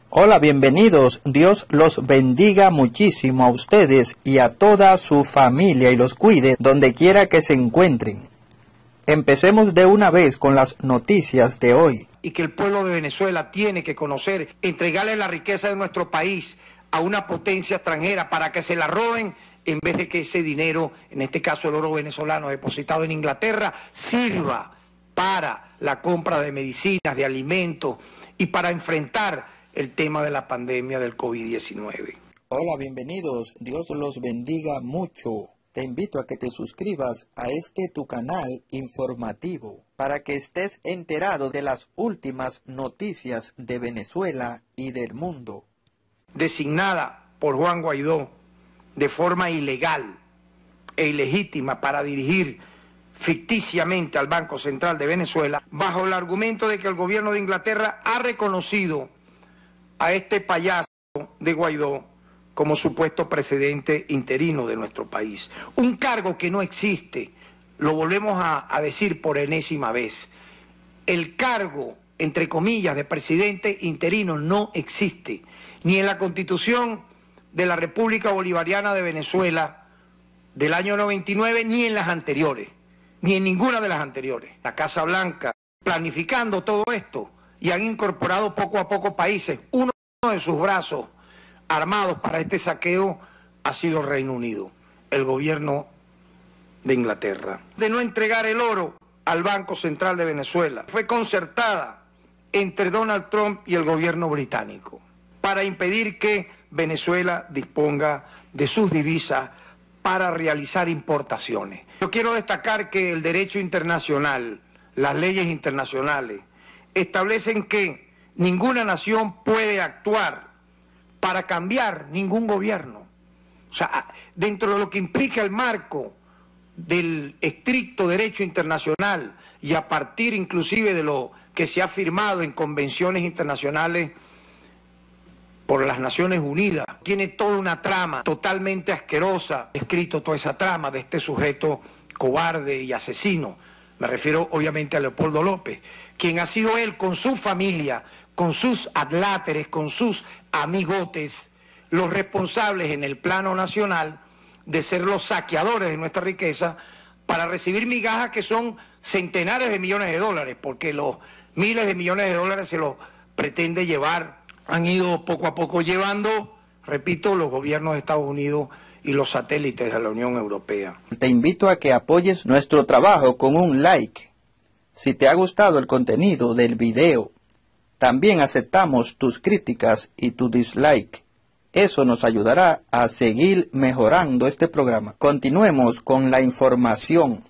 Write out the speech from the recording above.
Hola, bienvenidos. Dios los bendiga muchísimo a ustedes y a toda su familia y los cuide donde quiera que se encuentren. Empecemos de una vez con las noticias de hoy. Y que el pueblo de Venezuela tiene que conocer, entregarle la riqueza de nuestro país a una potencia extranjera para que se la roben, en vez de que ese dinero, en este caso el oro venezolano depositado en Inglaterra, sirva para la compra de medicinas, de alimentos y para enfrentar el tema de la pandemia del COVID-19. Hola, bienvenidos. Dios los bendiga mucho. Te invito a que te suscribas a tu canal informativo para que estés enterado de las últimas noticias de Venezuela y del mundo. Designada por Juan Guaidó de forma ilegal e ilegítima para dirigir ficticiamente al Banco Central de Venezuela, bajo el argumento de que el gobierno de Inglaterra ha reconocido a este payaso de Guaidó como supuesto presidente interino de nuestro país. Un cargo que no existe, lo volvemos a decir por enésima vez. El cargo, entre comillas, de presidente interino no existe, ni en la Constitución de la República Bolivariana de Venezuela del año 99, ni en las anteriores, ni en ninguna de las anteriores. La Casa Blanca, planificando todo esto, y han incorporado poco a poco países. Uno de sus brazos armados para este saqueo ha sido el Reino Unido, el gobierno de Inglaterra. De no entregar el oro al Banco Central de Venezuela fue concertada entre Donald Trump y el gobierno británico para impedir que Venezuela disponga de sus divisas para realizar importaciones. Yo quiero destacar que el derecho internacional, las leyes internacionales, establecen que ninguna nación puede actuar para cambiar ningún gobierno. O sea, dentro de lo que implica el marco del estricto derecho internacional y a partir inclusive de lo que se ha firmado en convenciones internacionales por las Naciones Unidas, tiene toda una trama totalmente asquerosa, escrito toda esa trama de este sujeto cobarde y asesino. Me refiero obviamente a Leopoldo López, quien ha sido él con su familia, con sus adláteres, con sus amigotes, los responsables en el plano nacional de ser los saqueadores de nuestra riqueza para recibir migajas que son centenares de millones de dólares, porque los miles de millones de dólares se los pretende llevar, han ido poco a poco llevando, repito, los gobiernos de Estados Unidos y los satélites de la Unión Europea. Te invito a que apoyes nuestro trabajo con un like. Si te ha gustado el contenido del video, también aceptamos tus críticas y tu dislike. Eso nos ayudará a seguir mejorando este programa. Continuemos con la información.